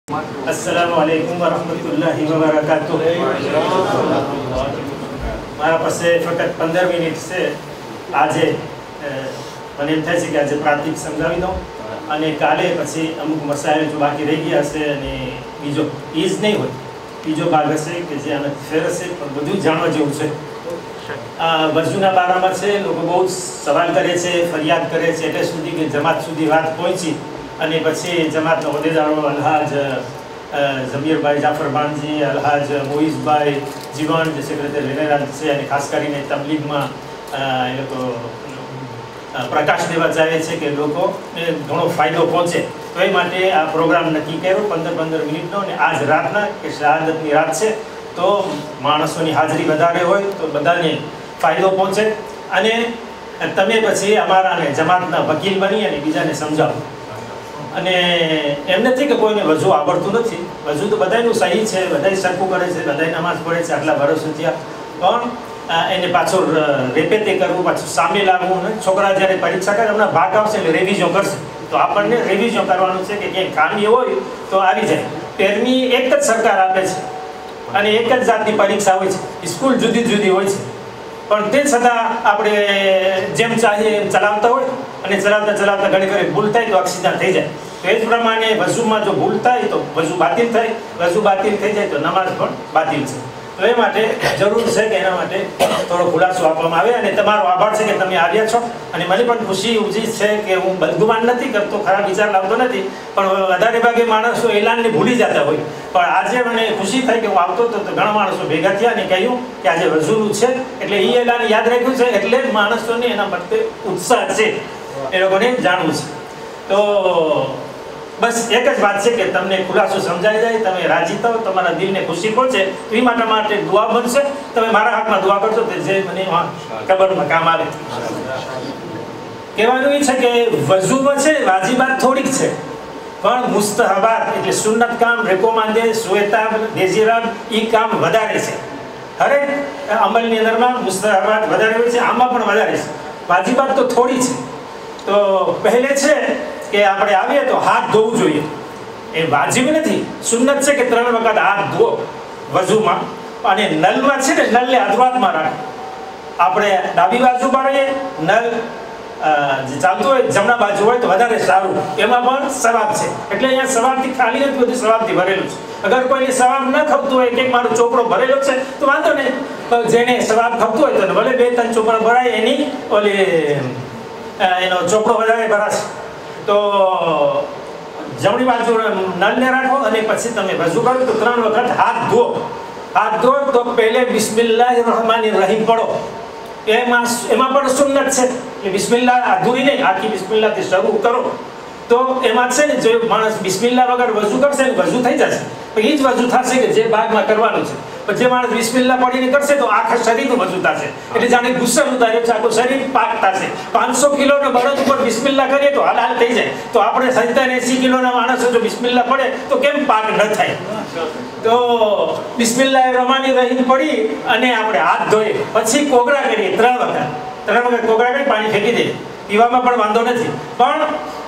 अस्सलामुअलैकुम वरहमतुल्लाहि वबरकातुह। મારા પાસે ફક્ત 15 મિનિટ છે. આજે મને એમ થાય છે કે આજે પ્રાથમિક સમજાવી દઉં અને કાલે પછી અમુક મસાઇલ જો બાકી રહી ગયા હશે અને બીજો ઈજ નહીં હોય બીજો ભાગ હશે કે જે આનાથી ફેર હશે પણ બધું જાણવા જેવું છે. વજૂના બારામાં છે લોકો બહુ સવાલ કરે છે, ફરિયાદ કરે છે એટલે સુધી કે જમાત સુધી વાત પહોંચી અને પછી જમાતના હોદ્દેદારો અલ્હાજ ઝમીરભાઈ જાફર બાણજી, અલ્હાજ મોઈઝભાઈ જીવાણ જે સેક્રેટરી રેનેરાજ છે અને ખાસ કરીને તબલીગમાં એ લોકો પ્રકાશ દેવા ચાહે છે કે લોકોને ઘણો ફાયદો પહોંચે તો એ માટે આ પ્રોગ્રામ નક્કી કર્યો 15-15 મિનિટનો. અને આજ રાતના કે શહાદતની રાત છે તો માણસોની હાજરી વધારે હોય તો બધાને ફાયદો પહોંચે અને તમે પછી અમારાને જમાતના વકીલ બની અને બીજાને સમજાવો. અને એમ નથી કે કોઈને વજુ આવડતું નથી, વજુ તો બધાનું સહી છે, બધા સરખું કરે છે, બધા નમાઝ પડે છે, આટલા વર્ષો થયા પણ એને પાછું રેપેતે કરવું, પાછું સામે લાવવું. છોકરા જ્યારે પરીક્ષા કરે હમણાં ભાગ આવશે એટલે રિવિઝન કરશે તો આપણને રિવિઝન કરવાનું છે કે ક્યાંય ખામી હોય તો આવી જાય. પેરમી એક જ સરકાર આપે છે અને એક જ જાતની પરીક્ષા હોય છે, સ્કૂલ જુદી જુદી હોય છે પણ તે છતાં આપણે જેમ ચાહીએ એમ ચલાવતા હોય અને ચલાવતા ઘણી ઘણી ભૂલ થાય તો અક્ષિતા થઈ જાય. તો એ જ પ્રમાણે વજુમાં જો ભૂલ થાય તો વજુ બાતિલ થાય, વજુ બાતિલ થઈ જાય તો નમાઝ પણ બાતિલ છે. તો એ માટે જરૂર છે કે એના માટે થોડો ખુલાસો આપવામાં આવે. અને તમારો આભાર છે કે તમે આવ્યા છો અને મને પણ ખુશી ઉજી છે કે હું બદગુમાન નથી કરતો, ખરાબ વિચાર લાવતો નથી પણ વધારે ભાગે માણસો એલાનને ભૂલી જતા હોય. પણ આજે મને ખુશી થઈ કે હું આવતો હતો તો ઘણા માણસો ભેગા થયા અને કહ્યું કે આજે વજુનું છે એટલે એ એલાન યાદ રાખ્યું છે એટલે માણસોને એના પ્રત્યે ઉત્સાહ છે, એ લોકોને જાણવું છે. તો બસ એક જ વાત છે કે તમને ખુલાસો સમજાઈ જાય, તમે રાજી થાવ, તમારા દિલને ખુશી પહોંચે તો એ માટે દુઆ બનશે. તમે મારા હાથમાં દુઆ કરશો તો જે મને કબરમાં કામ આવે. કહેવાનું એ છે કે વજુમાં છે વાજિબાત થોડીક છે પણ મુસ્તહબાત એટલે સુન્નત કામ, રેકોમાંદે, સુએતાબ, દેજીરાબ એ કામ વધારે છે. હરેક અમલની અંદરમાં મુસ્તહબાત વધારે હોય છે, આમાં પણ વધારે છે. વાજિબાત તો થોડી છે. તો પહેલે છે કે આપણે આવીએ તો હાથ ધોવું જોઈએ, એ વાજિબ નથી, સુન્નત છે કે 3 વખત હાથ ધો વજુમાં. અને નલમાં છે ને નલને અધવાતમાં રાખે, આપણે ડાબી બાજુ પાડીએ, નલ જે ચાલતું હોય જમણા બાજુ હોય તો વધારે સારું, એમાં પણ સવાબ છે. એટલે અહીંયા સવાબથી ખાલી નથી, બધું સવાબથી ભરેલું છે. અગર કોઈને સવાબ ન ખપતું હોય કે મારો ચોપડો ભરેલો છે તો વાંધો નહીં, જેને સવાબ ખપતું હોય તો ભલે 2-3 ચોપડા ભરાય એની એનો ચોપડો વધારે ભરાશે. તો જમણી બાજુ નલને રાખો અને પછી તમે વજુ કરો તો 3 વખત હાથ ધો. હાથ ધો તો પહેલે બિસ્મિલ્લાહિર રહમાનિર રહીમ પડો, એમાં પણ સુન્નત છે કે બિસ્મિલ્લાહ અધૂરી નહીં, આખી બિસ્મિલ્લાહથી શરૂ કરો. તો એમાં છે ને જો માણસ બિસ્મિલ્લાહ વગર વજુ કરશે ને વજુ થઈ જશે, તો એ જ વજુ થશે કે જે ભાગમાં કરવાનું છે. પણ જે માણસ બિસ્મિલ્લાહ પડીને કરશે તો આખા શરીરનું વજુ થશે, એટલે જાણે ગુસ્સા ઉતાર્યો છે, આખું શરીર પાક થશે. 500 કિલોના બળદ ઉપર બિસ્મિલ્લાહ કરીએ તો હાલ થઈ જાય, તો આપણે 87-80 કિલોના માણસો જો બિસ્મિલ્લાહ પડે તો કેમ પાક ન થાય. તો બિસ્મિલ્લાહિર રહમાનિર રહીમ પડી અને આપણે હાથ ધોઈએ, પછી કોગળા કરીએ 3 વખત કોગળા કરી પાણી ફેંકી દઈએ, પીવામાં પણ વાંધો નથી. પણ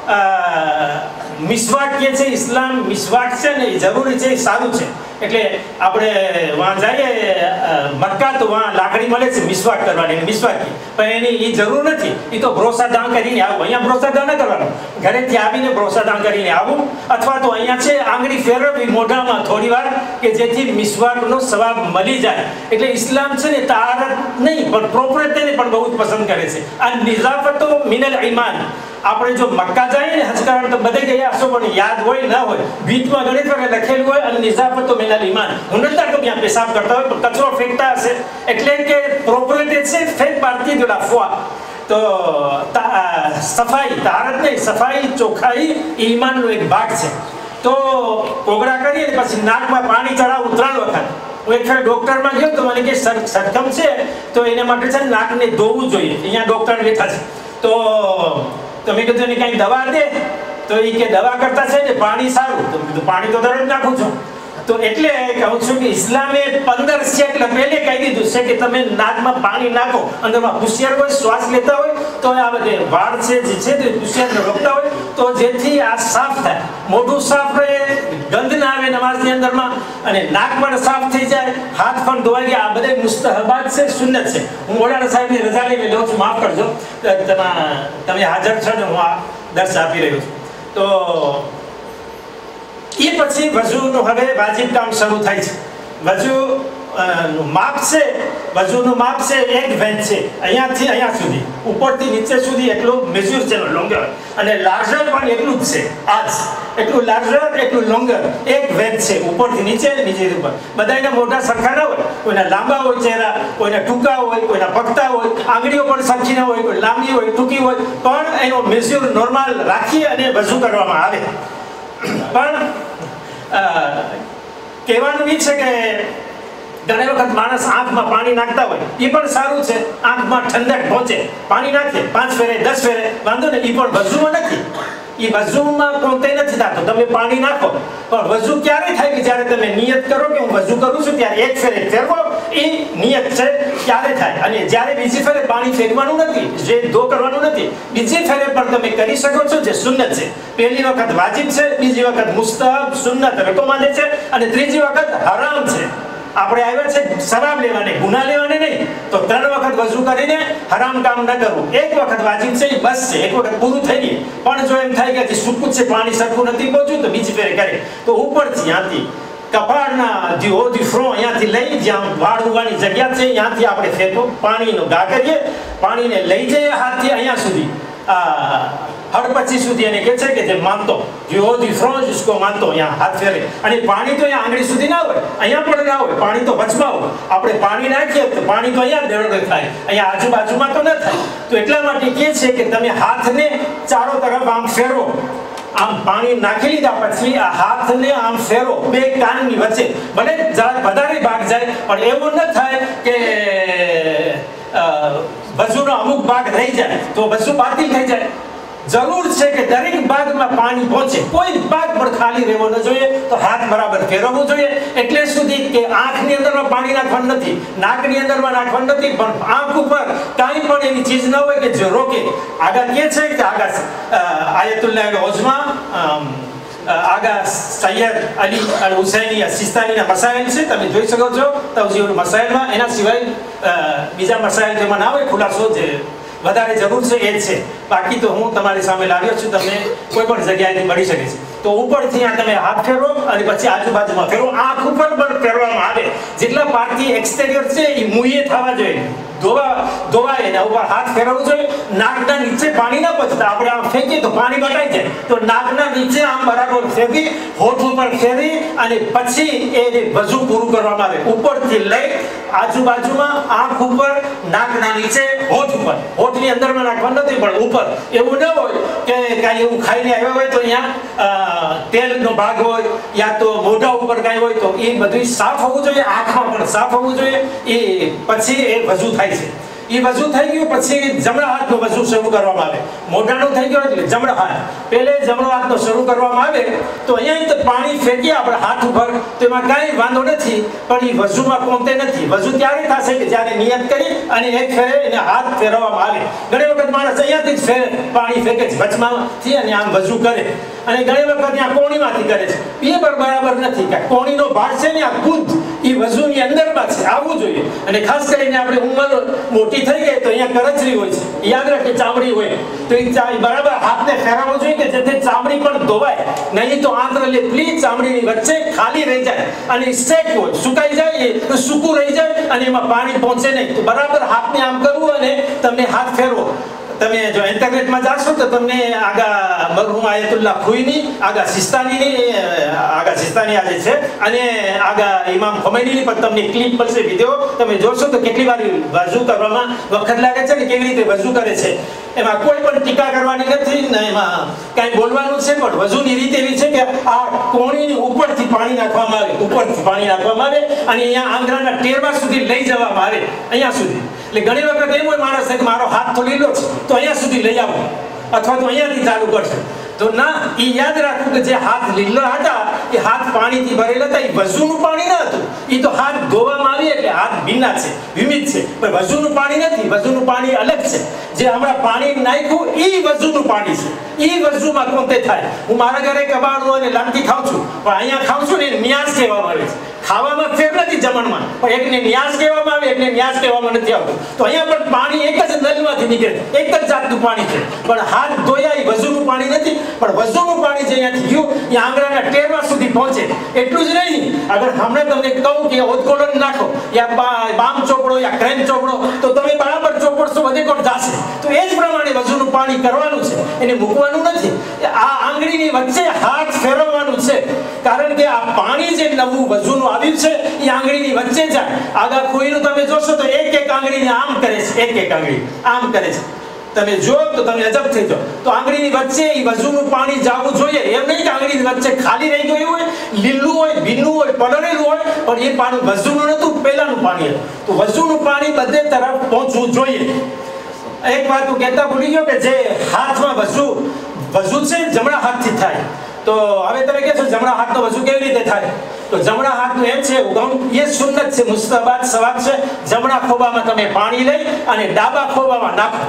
મિસવાક કે છે ઇસ્લામ, મિસવાક છે ને એ જરૂરી છે, એ સારું છે. એટલે આપણે વહાં જઈએ મક્કા તો વહાં લાકડી મળે છે મિસવાક કરવાની, મિસવાકી, પણ એની એ જરૂર નથી. એ તો ભરોસાદાન કરીને આવું, અહીંયા ભરોસાદાન ન કરવાનું, ઘરેથી આવીને ભરોસાદાન કરીને આવું. અથવા તો અહીંયા છે આંગળી ફેરવવી મોઢામાં થોડી વાર કે જેથી મિસવાકનો સવાબ મળી જાય. એટલે ઇસ્લામ છે ને તારત નહીં પણ પ્રોપરેટને પણ બહુ જ પસંદ કરે છે. આ નિઝાફતો મિનલ ઈમાન. આપણે જો મક્કા જઈએ ને હજ કરવા તો બધે ગયા હશો પણ યાદ હોય ન હોય, ભીતમાં ઘણી વાર લખેલું હોય અને નિઝાફતો મિનલ ઈમાન. હું નથી લાગતો ત્યાં પેશાબ કરતા હોય પણ કચરો ફેંકતા હશે, એટલે કે પ્રોપરેટેડ છે, ફેંક પાડતી જો લાફવા. તો સફાઈ, તારત નહીં, સફાઈ ચોખ્ખાઈ ઈમાનનો એક ભાગ છે. તો કોગળા કરીએ પછી નાકમાં પાણી ચડાવવું 3 વખત. હું એક ફેર ડોક્ટરમાં ગયો તો મને કે સરગમ છે તો એના માટે છે નાકને ધોવું જોઈએ. અહીંયા ડોક્ટર બેઠા છે તો મેં કીધું એને કાંઈ દવા દે, તો એ કે દવા કરતા છે ને પાણી સારું. તો કીધું પાણી તો દરરોજ નાખું છું. તો એટલે કહું છું કે ઇસ્લામે 15 સેકન્ડ પહેલે કહી દીધું છે કે તમે નાકમાં પાણી નાખો. અંદરમાં હોશિયાર હોય, શ્વાસ લેતા હોય તો આ બધે વાળ છે જે છે તે હોશિયારને રોકતા હોય તો જેથી આ સાફ થાય, મોઢું સાફ રહે, ગંધ ના નમાઝની અંદરમાં, અને નાક પણ સાફ થઈ જાય, હાથ પણ ધોવાઈ ગયા. આ બધા મુસ્તહબાત છે, સુન્નત છે. હું મોલાના સાહેબની રજા લઈને લઉં છું, માફ કરજો, તમે હાજર છો ને હું આ દર્શ આપી રહ્યો છું. તો એ પછી વઝુનું હવે વાજિબ કામ શરૂ થાય છે. વઝુ માપ છે, વઝુનું માપ છે 1 વેંચ છે, અહીંયાથી અહીંયા સુધી, ઉપરથી નીચે સુધી એટલું મેજ્યુર છે, લોંગર, અને લાર્જર પણ એટલું જ છે. આજ એટલું લાર્જર, એટલું લોંગર, 1 વેંચ છે, ઉપરથી નીચે, નીચેથી ઉપર. બધાના મોઢા સરખા ના હોય, કોઈના લાંબા હોય ચહેરા, કોઈના ટૂંકા હોય, કોઈના પગતા હોય, આંગળીઓ પણ સરખી ના હોય, કોઈ લાંબી હોય, ટૂંકી હોય, પણ એનો મેજ્યુર નોર્મલ રાખી અને વઝુ કરવામાં આવે. પણ કહેવાનું એ છે કે ઘણી વખત માણસ આંખમાં પાણી નાખતા હોય, એ પણ સારું છે, આંખમાં ઠંડક પહોંચે, પાણી નાખે 5 ફેરે 10 ફેરે, વાંધો ને, એ પણ વઝુમાં નથી. એ વઝુમાં કોતે નથી થતો. તમે પાણી નાખો, પણ વઝુ ક્યારે થાય કે જ્યારે તમે નિયત કરો કે હું વઝુ કરું છું, ત્યારે 1 ફેરે ફેરવો, એ નિયત છે ત્યારે થાય. અને જ્યારે બીજી ફેરે પાણી ફેરવાનું નથી, જે ધો કરવાનું નથી, બીજી ફેરે પણ તમે કરી શકો છો, જે સુન્નત છે. પહેલી વખત વાજિબ છે, બીજી વખત મુસ્તહબ સુન્નત રેકમેન્ડેડ છે, અને ત્રીજી વખત હરામ છે. આપણે આવ્યા છે શરાબ લેવાને, ગુના લેવાને નહીં. તો 3 વખત વઝુ કરીને હરામ કામ ન કરવું. 1 વખત વાજિબ છે, એ બસ છે, 1 વખત પૂરું થઈ ગયું. પણ જો એમ થાય કે સૂકું છે, પાણી સરખું નથી પહોંચ્યું, તો બીજી ફેરે કરે. તો ઉપરથી ત્યાંથી કપાળના ફ્રો અહીંયાથી લઈ, જ્યાં વાળ ઉગવાની જગ્યા છે, ત્યાંથી આપણે ફેંકો, પાણીનો ગા કરીએ, પાણીને લઈ જઈએ હાથથી અહીંયા સુધી, હડપચી સુધી, એને કહે છે કે જે માનતો ફ્રો જિસકો માનતો, અહીંયા હાથ ફેરે. અને પાણી તો અહીંયા આંગળી સુધી ના હોય, અહીંયા પણ ના હોય, પાણી તો વચમાં હોય. આપણે પાણી નાખીએ તો પાણી તો અહીંયા દરડ થાય, અહીંયા આજુબાજુમાં તો ન થાય. તો એટલા માટે કહે છે કે તમે હાથને ચારો તરફ આમ ફેરવો. આમ પાણી નાખી લીધા પછી આ હાથને આમ ફેરો 2 કાનની વચ્ચે, ભલે વધારે ભાગ જાય, પણ એવું ન થાય કે વઝુનો અમુક ભાગ રહી જાય તો વઝુ બાતિલ થઈ જાય. જરૂર છે કે દરેક ભાગમાં પાણી પહોંચે, કોઈ ભાગ પણ ખાલી રહેવો ન જોઈએ. તો હાથ બરાબર ફેરવવું જોઈએ. એટલે સુધી કે આંખની અંદરમાં પાણી નાખવાનું નથી, નાકની અંદરમાં નાખવાનું નથી, પણ આંખ ઉપર કાંઈ પણ એવી ચીજ ન હોય કે જે રોકે. આગળ કહે છે કે આગળ આયતુલ્લાહ ઓઝમા આગા સૈયદ અલી અલ હુસૈની સિસ્તાનીના મસાઇલ છે, તમે જોઈ શકો છો તવજીહુલ મસાઇલમાં. એના સિવાય બીજા મસાઇલ જેમાં ના હોય, ખુલાસો જે વધારે જરૂર છે એ જ છે. બાકી તો હું તમારી સામે લાવ્યો છું, તમને કોઈ પણ જગ્યાએથી મળી શકે છે. તો ઉપરથી આ તમે હાથ ફેરવો, અને પછી આજુબાજુમાં ફેરવો. આંખ ઉપર પણ ફેરવામાં આવે. જેટલા પાર્ટથી એક્સટેરિયર છે એ મુઈએ થવા જોઈએ, ધોવાય, એના ઉપર હાથ ફેરવવું જોઈએ. નાકના નીચે પાણી ના પહોંચતા, આપણે આમ ફેંકીએ તો પાણી બટાઈ જાય. તો નાકના નીચે આમ બરાબર ફેરવી, હોઠ ઉપર ફેરવી, અને પછી એ વઝુ પૂરું કરવામાં આવે. ઉપરથી લઈ આજુબાજુમાં, આંખ ઉપર, નાકના નીચે, હોઠ ઉપર. હોઠની અંદરમાં નાખવાનું નથી, પણ ઉપર. એવું ન હોય કે કાંઈ એવું ખાઈને આવ્યા હોય તો અહીંયા તેલનો ભાગ હોય, યા તો મોઢા ઉપર કાંઈ હોય, તો એ બધું સાફ હોવું જોઈએ, આંખમાં પણ સાફ હોવું જોઈએ. એ પછી એ વઝુ થાય છે. એ વઝુ થઈ ગયું પછી જમણા હાથનો વઝુ શરૂ કરવામાં આવે. મોઢાનું થઈ ગયું એટલે જમણો હાથ. પહેલે જમણો હાથનો શરૂ કરવામાં આવે તો અહીંયા પાણી ફેંકીએ આપણે હાથ ઉપર, તો એમાં કાંઈ વાંધો નથી, પણ એ વઝુમાં કોમતે નથી. વઝુ ત્યારે થશે કે જ્યારે નિયત કરી અને 1 ફેરે એને હાથ ફેરવવામાં આવે. ઘણી વખત માણસ અહીંયાથી જ પાણી ફેંકે છે વચમાંથી, અને આમ વઝુ કરે. અને ઘણી વખત ત્યાં કોણીમાંથી કરે છે. એ પણ બરાબર નથી. કે કોણીનો ભાગ છે ને, આ ખુદ એ વઝુની અંદરમાં છે, આવવું જોઈએ. અને ખાસ કરીને આપણે ઉંમર મોટી થઈ ગઈ તો અહીંયા કરચરી હોય છે, યાદ રાખે ચામડી હોય, તો એ બરાબર હાથને ફેરવવો જોઈએ કે જેથી ચામડી પણ ધોવાય. નહીં તો આંતરલેપલી ચામડીની વચ્ચે ખાલી રહી જાય, અને સેક હોય, સુકાઈ જાય, તો સૂકું રહી જાય, અને એમાં પાણી પહોંચે નહીં. તો બરાબર હાથને આમ કરવું, અને તમને હાથ ફેરવો. તમે જો ઇન્ટરનેટમાં જાશો તો તમને આગા મરહુમ આયતુલ્લાહ ખુઈની, આગા સિસ્તાની આજે છે, અને આગા ઇમામ ખમૈનીની પણ તમને ક્લિપ મળશે, વિડીયો તમે જોશો તો કેટલી વાર વઝુ કરવામાં વખત લાગે છે, ને કેવી રીતે વઝુ કરે છે. એમાં કોઈ પણ ટીકા કરવાની નથી ને એમાં કાંઈ બોલવાનું છે. પણ વઝુની રીત એવી છે કે આ કોણીની ઉપરથી પાણી નાખવામાં આવે, ઉપરથી પાણી નાખવામાં આવે, અને અહીંયા આંગળાના ટેરવા સુધી લઈ જવામાં આવે, અહીંયા સુધી. એટલે ઘણી વખત એમ હોય માણસ કે મારો હાથ તો લીલો છે તો અહીંયા સુધી લઈ આવો, અથવા તો અહીંયાથી ચાલુ કરશે. તો ના, એ યાદ રાખવું કે જે હાથ લીલા હતા એ હાથ પાણીથી ભરેલા હતા, એ વઝુનું પાણી ન હતું. એ તો હાથ ધોવામાં આવી એટલે હાથ ભીના છે, વિમિત છે, પણ વઝુનું પાણી નથી. વઝુનું પાણી અલગ છે. જે હમણાં પાણી નાખ્યું એ વઝુનું પાણી છે. એ વઝુમાં કોતે થાય. હું મારા ઘરે કબાડું અને લાંગથી ખાઉં છું, પણ અહીંયા ખાવ છું ને ન્યાસ કહેવામાં આવે છે. ખાવામાં ફેર નથી જમણમાં, પણ એકને ન્યાસ કહેવામાં આવે, એકને ન્યાસ કહેવામાં નથી આવતું. તો અહીંયા પણ પાણી એક જ નળમાંથી નીકળે, એક જ જાતનું પાણી છે. પણ હાથ ધોયા એ વઝુનું પાણી નથી, પણ વઝુનું પાણી જે અહીંયાથી ગયું એ આંગળાના ટેરવા સુધી પહોંચે. એટલું જ નહીં, અગર હમણાં તમને કહું કે ઓદકોડો નાખો યા બામ ચોપડો યા ક્રેન ચોપડો, તો તમે બરાબર ચોપડશો બધે કોટ જશે. તો એ જ પ્રમાણે વઝુનું પાણી કરવાનું છે, એને મૂકવાનું નથી. આ આંગળીની વચ્ચે હાથ ફેરવવાનું છે, કારણ કે આ પાણી જે નવું વઝુનું આવ્યું છે એ આંગળીની વચ્ચે જાય. આગળ કોઈનું તમે જોશો તો એક આંગળીને આમ કરે છે, એક આંગળી આમ કરે છે. તમે જો તો તમે અજબ થઈ જાઓ. તો આંગળીની વચ્ચે એ વઝુનું પાણી જવું જોઈએ. એમ નહીં કે આંગળીની વચ્ચે ખાલી રહી ગયું હોય, લીલું હોય, ભીનું હોય, પડેલું હોય, પણ એ પાણી વઝુનું નતું, પહેલાનું પાણી હતું. તો વઝુનું પાણી બધે તરફ પહોંચવું જોઈએ. એક વાત હું કહેતા ભૂલી ગયો કે જે હાથમાં વઝુ છે જમણા હાથથી થાય. તો હવે તમે કહેશો જમણા હાથનો વઝુ કેવી રીતે થાય? તો જમણા હાથનું એમ છે, એ સુન્નત છે, મુસ્તહબાત સવાબ છે. જમણા ખોબામાં તમે પાણી લઈ અને ડાબા ખોબામાં નાખો.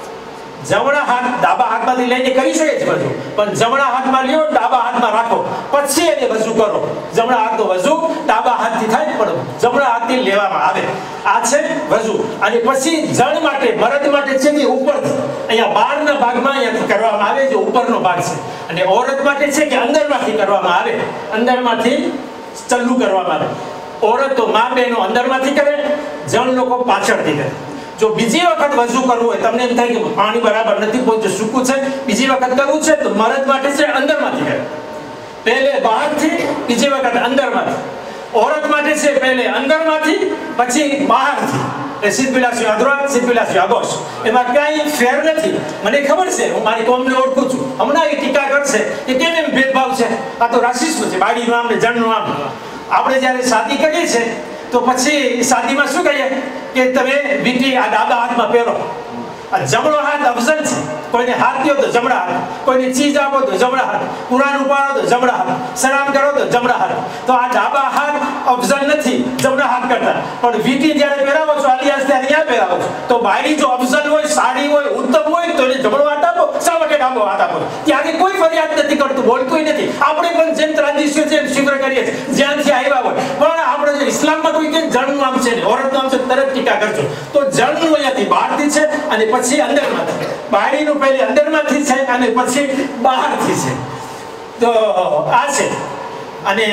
જમણા હાથ ડાબા હાથમાંથી લઈને કરી શકે છે વઝુ, પણ જમણા હાથમાં લ્યો, ડાબા હાથમાં રાખો, પછી એને વઝુ કરો. જમણા હાથનો વઝુ ડાબા હાથથી થાય, પણ જમણા હાથથી લેવામાં આવે. આ છે વઝુ. અને પછી જણ માટે, મરદ માટે છે કે ઉપરથી, અહીંયા બહારના ભાગમાં અહીંયાથી કરવામાં આવે, જે ઉપરનો ભાગ છે. અને औरत માટે છે કે અંદરમાંથી કરવામાં આવે, અંદરમાંથી ચલ્લું કરવામાં આવે. औरत તો મા બહેનો અંદરમાંથી કરે, જણ લોકો પાછળથી કરે. જો બીજી વખત વઝુ કરવું હોય, તમને એમ થાય કે પાણી બરાબર નથી પહોંચ્યું, સૂકું છે, બીજી વખત કરવું છે, તો મરદ માટે છે અંદરમાંથી કરે. પહેલે બહારથી, બીજી વખત અંદરમાંથી. औरत માટે છે પહેલે અંદરમાંથી, પછી બહારથી. એ સિદ્ધવિલાસી અધરા, સિદ્ધવિલાસી આગોશ, એમાં કાંઈ ફેર નથી. મને ખબર છે, હું મારી કોમને ઓળખું છું. હમણાં એ ટીકા કરશે કે કેમ એમ ભેદભાવ છે, આ તો રાશિસ્મ છે, બાળીનું આમ ને જણનું આમ. આપણે જ્યારે શાદી કરીએ છીએ તો પછી શાદીમાં શું કહીએ કે તમે વીંટી આ ડાબા હાથમાં પહેરો. આ જમણો હાથ અફઝલ છે. કોઈને હાથ દો તો જમણા હાથ, કોઈને ચીજ આપો તો જમણા હાથ, કુરાન ઉપાડો તો જમણા હાથ, સલામ કરો તો જમણા હાથ. તો આ ડાબા હાથ અફઝલ નથી જમણા હાથ કરતા. પણ વીંટી જ્યારે પહેરાવો છો, આલિયાસ ત્યારે ક્યાં પહેરાવો છો? તો બાયડી જો અફઝલ હોય, સારી હોય, ઉત્તમ હોય, તો એને જમણો હાથ આપો, શા માટે ડાબો હાથ આપો? ત્યારે કોઈ ફરિયાદ નથી કરતું, બોલતું નથી. આપણે પણ જેમ ત્રાંતિસ્યો છે એમ સ્વીકાર કરીએ છીએ, જ્યાંથી આવ્યા હોય. પણ આપણે જો ઇસ્લામમાં કોઈ કે જણનું નામ છે ને औरतનું નામ છે, તરત ટીકા કરજો. તો જણનું અહીંયાથી બહારથી છે અને પછી અંદરમાંથી. બાયડીનું પહેલી અંદરમાંથી છે અને પછી બહારથી છે. તો આ છે. અને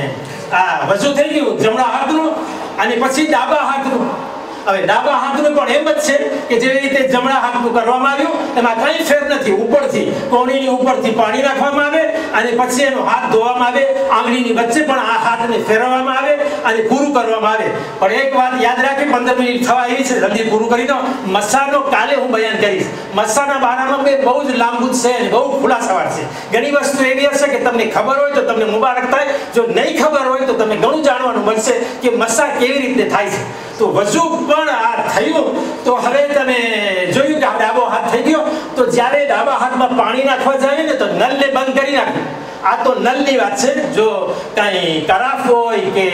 આ વઝુ થઈ ગયું જમણા હાથનું, અને પછી ડાબા હાથનું. હવે ડાબા હાથનું પણ એમ જ છે કે જેવી રીતે જમણા હાથનું કરવામાં આવ્યું, એમાં કંઈ ફેર નથી. ઉપરથી, કોણીની ઉપરથી પાણી રાખવામાં આવે અને પછી એનો હાથ ધોવામાં આવે. આંગળીની વચ્ચે પણ આ હાથને ફેરવવામાં આવે અને પૂરું કરવામાં આવે. પણ એક વાત યાદ રાખી, 15 મિનિટ થવા આવી છે, જલ્દી પૂરું કરી દો. મસ્સાનો કાલે હું બયાન કરીશ. મસ્સાના બારામાં બહુ જ લાંબુ છે અને બહુ ખુલાસાવાર છે. ઘણી વસ્તુ એવી હશે કે તમને ખબર હોય તો તમને મુબારક થાય, જો નહીં ખબર હોય તો તમને ઘણું જાણવાનું મળશે કે મસ્સા કેવી રીતે થાય છે. તો વઝુ પણ આ થયું. તો હવે તમે જોયું કે આ ડાબો હાથ થઈ ગયો. તો જ્યારે ડાબા હાથમાં પાણી નાખવા જાય ને તો નળને બંધ કરી નાખવું. આ તો નળની વાત છે. જો કાંઈ કરાફ હોય કે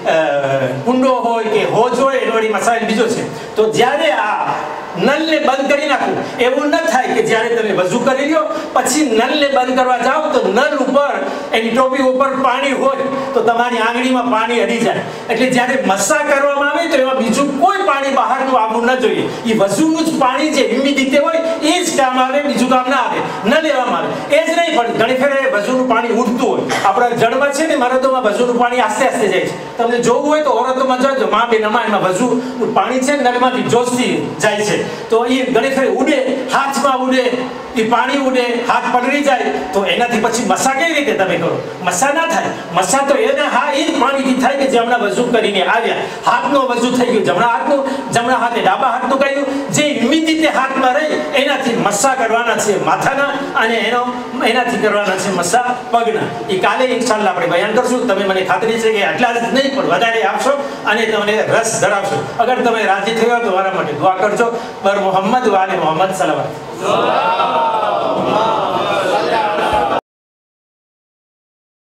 કુંડો હોય કે હોજ હોય, એનો વળી મસાઇલ બીજો છે. તો જ્યારે આ નળને બંધ કરી નાખવું, એવું ન થાય કે જ્યારે તમે વઝુ કરી લ્યો પછી નળને બંધ કરવા જાઓ તો નળ ઉપર, એની ટોપી ઉપર પાણી હોય તો તમારી આંગળીમાં પાણી અડી જાય. એટલે જ્યારે મસ્સા કરવામાં આવે તો એમાં બીજું કોઈ પાણી બહારનું આવવું ન જોઈએ. એ વઝુનું જ પાણી જે હ્યુમિડિટી હોય એ જ કામ આવે, બીજું કામ ના આવે, ન લેવામાં આવે. એ જ નહીં, પણ ઘણી ફેરે વઝુનું પાણી ઉડતું હોય. આપણા જળમાં છે ને, મરદોમાં વઝુનું પાણી આસ્તે આસ્તે જાય છે. તમને જોવું હોય તો औरतોમાં જોજો, મા બે નમા, એમાં વઝુનું પાણી છે નળમાંથી જોશથી જાય છે. તો એ ઘણી ફેરે ઉડે, હાથમાં ઉડે, એ પાણી ઉડે, હાથ પલળી જાય. તો એનાથી પછી મસ્સા કેવી રીતે તમે કરો? મસ્સા ના થાય. મસ્સા તો એના એ જ પાણીથી થાય કે જે હમણાં વઝુ કરીને આવ્યા. હાથનો વઝુ થઈ ગયું જમણા હાથનું, જમણા હાથે ડાબા હાથનું કહ્યું. જે હ્યુમિડિટી હાથમાં રહી એનાથી મસ્સા કરવાના છે માથાના, અને એનાથી કરવાના છે મસ્સા પગના. એ કાલે ઇન્શાલ્લાહ આપણે બયાન કરશું. તમે મને ખાતરી છે કે આટલા જ નહીં પણ વધારે આપશો અને તમને રસ ધરાવશો. અગર તમે રાજી થયો તો મારા માટે દુઆ કરજો. બર મોહમ્મદ વાલે મોહમ્મદ સલાવત.